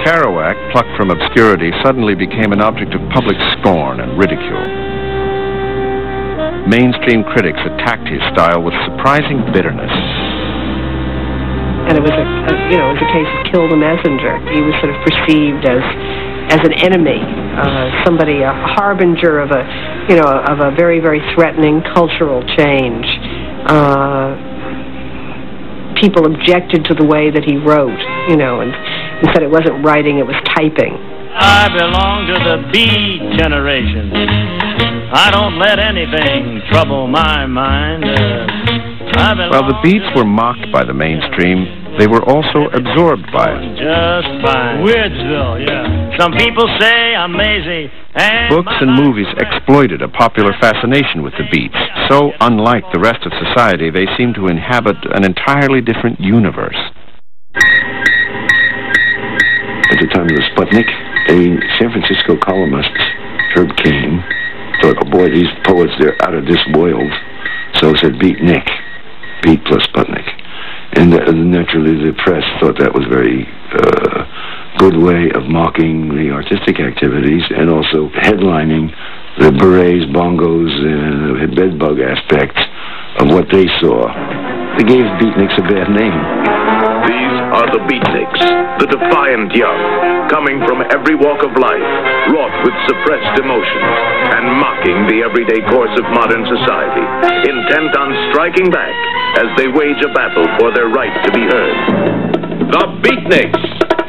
Kerouac, plucked from obscurity, suddenly became an object of public scorn and ridicule. Mainstream critics attacked his style with surprising bitterness. And it was it was a case of kill the messenger. He was sort of perceived as an enemy, somebody, a harbinger of a very, very threatening cultural change. People objected to the way that he wrote, and said it wasn't writing, it was typing. I belong to the beat generation. I don't let anything trouble my mind. While the Beats were mocked by the mainstream, they were also absorbed by it. Just fine. Weirdsville, yeah. Some people say I'm lazy. Books and movies exploited a popular fascination with the Beats. So, unlike the rest of society, they seemed to inhabit an entirely different universe. At the time of the Sputnik, a San Francisco columnist, Herb Cain, thought, oh boy, these poets, they're out of this world. So said, beat Nick. Beat plus Sputnik. And naturally the press thought that was a very good way of mocking the artistic activities and also headlining the berets, bongos, and bedbug aspects of what they saw. They gave beatniks a bad name. These are the beatniks, the defiant young, coming from every walk of life, wrought with suppressed emotions, and mocking the everyday course of modern society, intent on striking back as they wage a battle for their right to be heard. The Beatniks!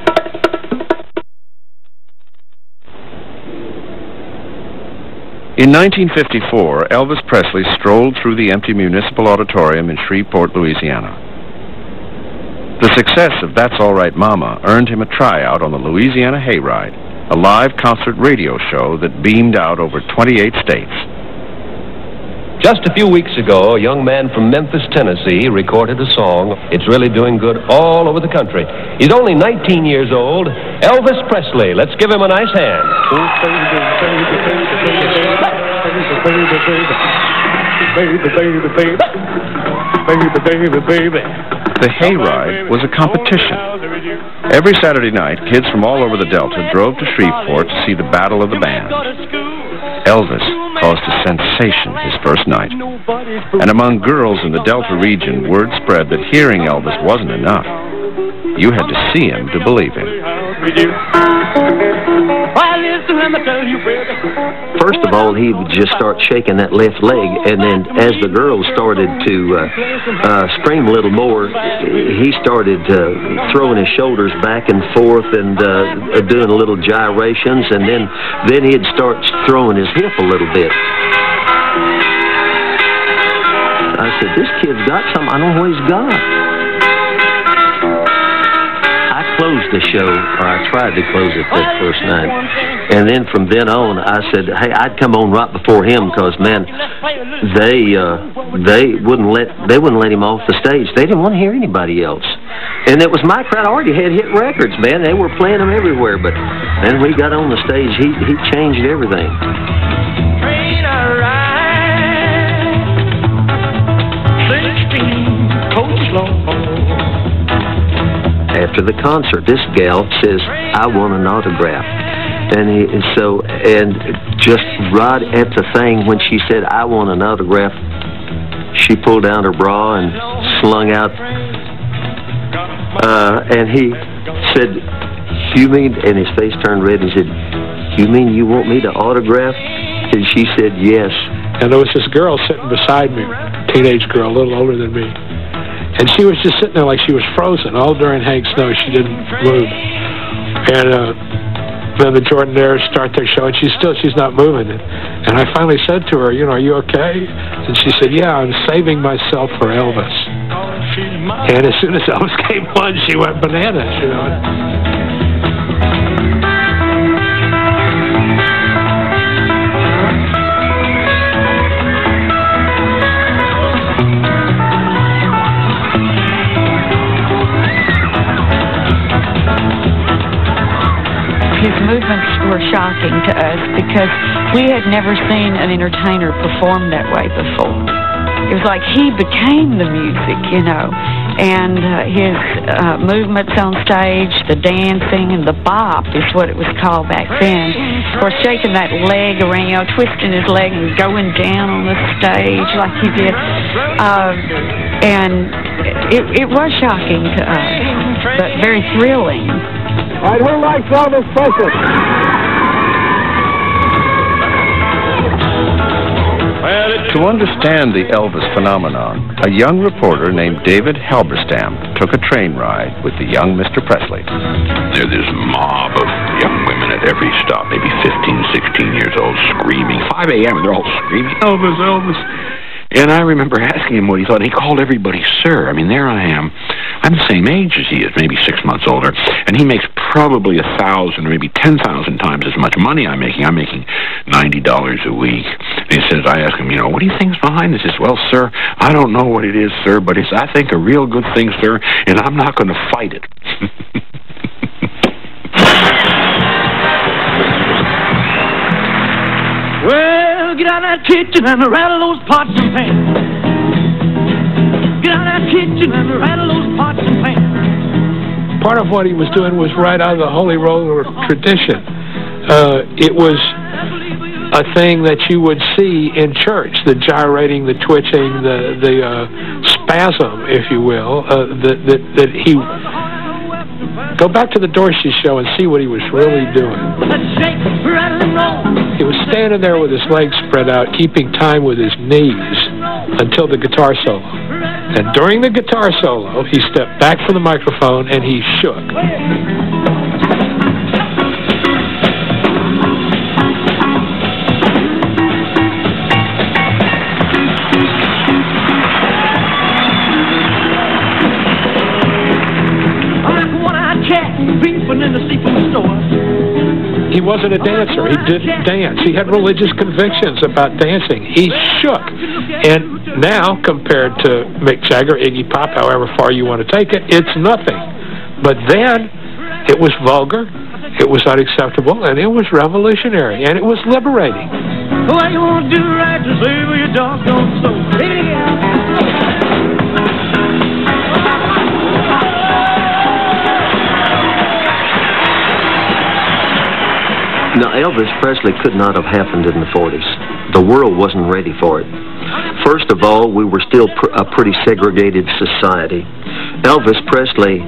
In 1954, Elvis Presley strolled through the empty municipal auditorium in Shreveport, Louisiana. The success of That's All Right Mama earned him a tryout on the Louisiana Hayride, a live concert radio show that beamed out over 28 states. Just a few weeks ago, a young man from Memphis, Tennessee, recorded a song. It's really doing good all over the country. He's only 19 years old, Elvis Presley. Let's give him a nice hand. The Hayride was a competition. Every Saturday night, kids from all over the Delta drove to Shreveport to see the Battle of the Bands. Elvis caused a sensation his first night. And among girls in the Delta region, word spread that hearing Elvis wasn't enough. You had to see him to believe him. First of all, he would just start shaking that left leg, and then as the girls started to scream a little more, he started throwing his shoulders back and forth and doing little gyrations, and then he'd start throwing his hip a little bit. I said, this kid's got something. I don't know what he's got. Closed the show, or I tried to close it that first night, and then from then on I said, hey, I'd come on right before him, because man, they wouldn't let him off the stage. They didn't want to hear anybody else, and it was my crowd. Already had hit records, man. They were playing them everywhere, but then when he got on the stage, he changed everything. Train a ride, 16 coach long. After the concert, this gal says, I want an autograph. And just right at the thing when she said, I want an autograph, she pulled down her bra and slung out. And he said, you mean, and his face turned red, and he said, you mean you want me to autograph? And she said, yes. And there was this girl sitting beside me, teenage girl, a little older than me. And she was just sitting there like she was frozen. All during Hank Snow, she didn't move. And then the Jordanaires start their show, and she's not moving. And I finally said to her, are you okay? And she said, yeah, I'm saving myself for Elvis. And as soon as Elvis came on, she went bananas, His movements were shocking to us because we had never seen an entertainer perform that way before. It was like he became the music, and his movements on stage, the dancing and the bop is what it was called back then. Of course, shaking that leg around, twisting his leg and going down on the stage like he did. And it was shocking to us, but very thrilling. All right, who likes Elvis Presley? To understand the Elvis phenomenon, a young reporter named David Halberstam took a train ride with the young Mr. Presley. There's this mob of young women at every stop, maybe 15, 16 years old, screaming. 5 a.m. and they're all screaming, Elvis, Elvis. And I remember asking him what he thought. He called everybody sir. I mean, there I am. I'm the same age as he is, maybe 6 months older, and he makes probably 1,000 or maybe 10,000 times as much money I'm making. I'm making $90 a week. And he says, I ask him, what do you think's behind this? He says, well, sir, I don't know what it is, sir, but it's, I think, a real good thing, sir, and I'm not going to fight it. Well, get out of that kitchen and rattle those pots and pans. Get out of that kitchen and rattle those pots and pans. Part of what he was doing was right out of the Holy Roller tradition. It was a thing that you would see in church, the gyrating, the twitching, the spasm, if you will, that he... Go back to the Dorsey show and see what he was really doing. He was standing there with his legs spread out, keeping time with his knees until the guitar solo. And during the guitar solo, he stepped back from the microphone and he shook. He wasn't a dancer. He didn't dance. He had religious convictions about dancing. He shook. And now, compared to Mick Jagger, Iggy Pop, however far you want to take it, it's nothing. But then, it was vulgar, it was unacceptable, and it was revolutionary, and it was liberating. What you want to do right to say with your doggone soul. Now, Elvis Presley could not have happened in the 40s. The world wasn't ready for it. First of all, we were still a pretty segregated society. Elvis Presley,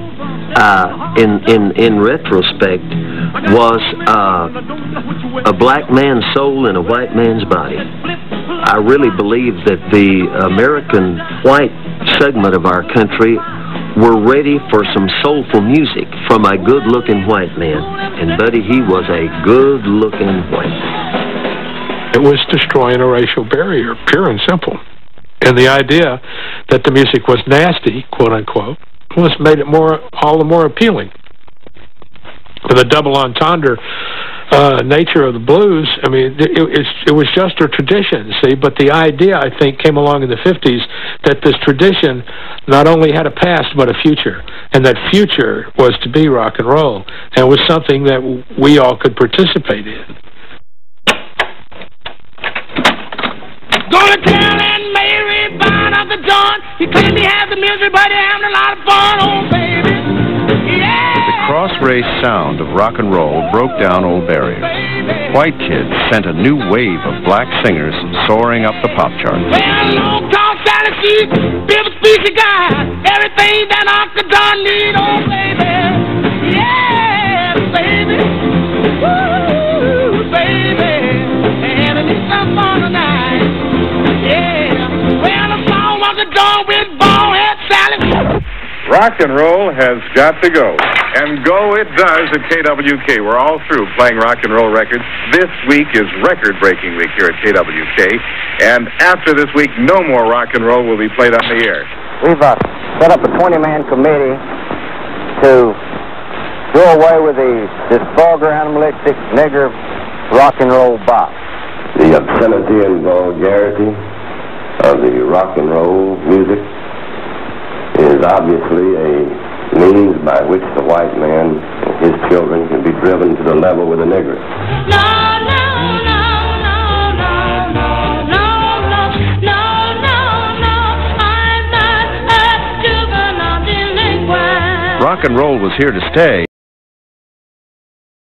in retrospect, was a black man's soul in a white man's body. I really believe that the American white segment of our country were ready for some soulful music from a good-looking white man. And, buddy, he was a good-looking white man. It was destroying a racial barrier, pure and simple. And the idea that the music was nasty, quote-unquote, was made it all the more appealing. And the double entendre nature of the blues, I mean, it was just a tradition, see, but the idea, I think, came along in the 50s that this tradition not only had a past but a future, and that future was to be rock and roll, and it was something that we all could participate in. Gonna tell Aunt Mary bound of the dawn, he claimed he had the music, but he having a lot of fun, oh baby, yeah. The cross-race sound of rock and roll broke down old barriers. White kids sent a new wave of black singers soaring up the pop charts. Well, long tall Sally Sheep, Bill Speaker guy, everything that Uncle Don need, oh baby, yeah, baby, woo, baby, having me some fun tonight, yeah. Well, the song was a dawn with bald-head Sally. Rock and roll has got to go. And go it does at KWK. We're all through playing rock and roll records. This week is record-breaking week here at KWK. And after this week, no more rock and roll will be played on the air. We've set up a 20-man committee to do away with this vulgar, animalistic, nigger rock and roll bop. The obscenity and vulgarity of the rock and roll music is obviously a means by which the white man and his children can be driven to the level with the niggers. I'm not a juvenile rock and roll was here to stay,